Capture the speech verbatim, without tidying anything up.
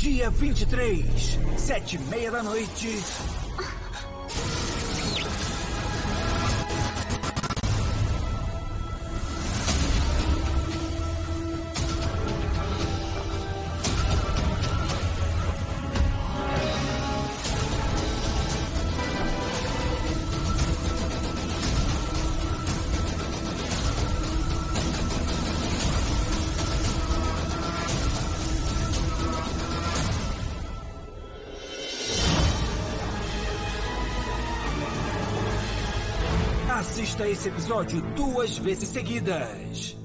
dia vinte e três, sete e meia da noite. Assista esse episódio duas vezes seguidas.